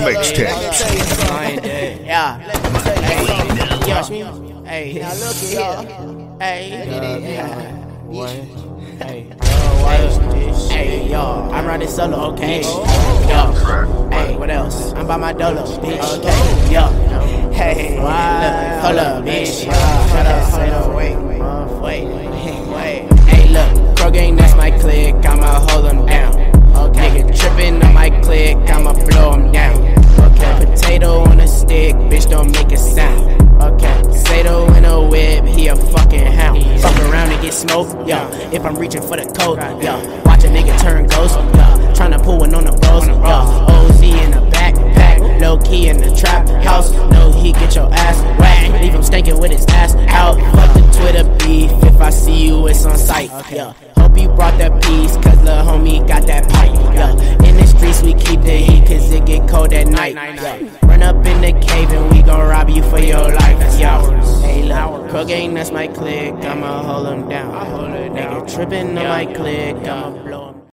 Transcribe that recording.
Mixtapes. Yeah. Hey, hey, yo, I'm running solo, okay? Yo, hey, what else? I'm by my dolo, bitch. Okay, yo, hey, look, hold up, bitch. Shut up, say no, wait. Hey, look, Crow Gang, that's my clique. I'ma hold them down. Nigga trippin' on my clique, I'ma blow them down. Okay, potato on a stick, bitch, don't make a sound. Okay, Sato in a whip, he a fucking hound. Fuck around and get smoked, yo. If I'm reaching for the coat, yo. Watch a nigga turn ghost, yo. Tryna pull one on the bros, yo. OZ in the backpack, low key in the trap house. No, he get your ass whacked. Leave him stinking with his ass out. Fuck the Twitter beef, if I see you, it's on sight, yo. Hope you brought that piece, cause lil' homie got that pipe, yo. In the streets we keep the heat, cause it get cold at night, yo. Run up in the cave and we gon' rob you for your life, yo. Hey look, Crow Gang, that's my clique, I'ma hold him down. Nigga trippin' on my clique, I'ma blow him.